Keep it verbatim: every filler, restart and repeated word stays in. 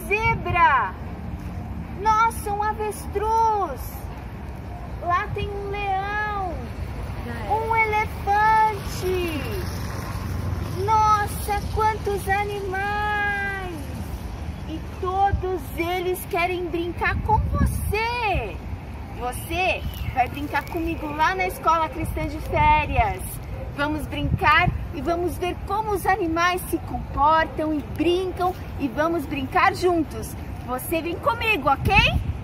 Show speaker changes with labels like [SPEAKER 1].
[SPEAKER 1] zebra. Nossa, um avestruz. Lá tem um leão. Um elefante. Nossa, quantos animais. E todos eles querem brincar com você. Você vai brincar comigo lá na Escola Cristã de Férias. Vamos brincar e vamos ver como os animais se comportam e brincam e vamos brincar juntos. Você vem comigo, ok?